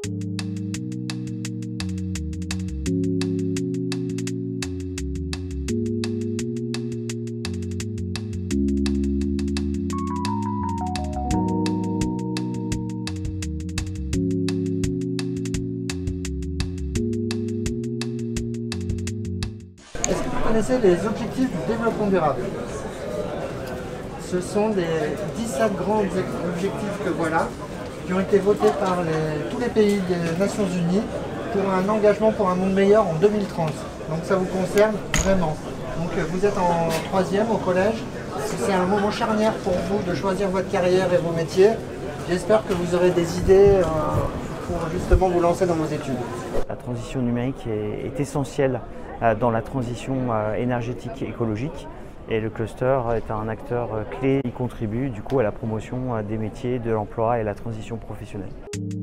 Est-ce que vous connaissez les objectifs du développement durable? Ce sont des 17 grands objectifs que voilà, qui ont été votés par tous les pays des Nations Unies pour un engagement pour un monde meilleur en 2030. Donc ça vous concerne vraiment. Donc vous êtes en 3e au collège. C'est un moment charnière pour vous de choisir votre carrière et vos métiers. J'espère que vous aurez des idées pour justement vous lancer dans vos études. La transition numérique est essentielle dans la transition énergétique et écologique, et le cluster est un acteur clé. Il contribue du coup à la promotion des métiers, de l'emploi et la transition professionnelle.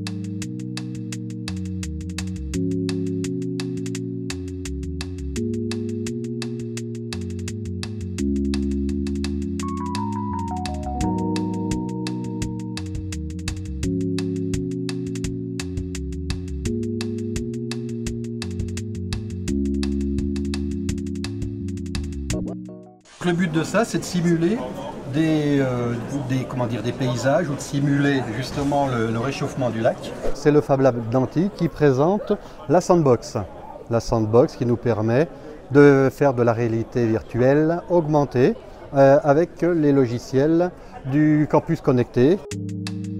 Le but de ça, c'est de simuler des paysages ou de simuler justement le réchauffement du lac. C'est le Fab Lab d'Antilles qui présente la Sandbox. La Sandbox qui nous permet de faire de la réalité virtuelle augmentée avec les logiciels du campus connecté.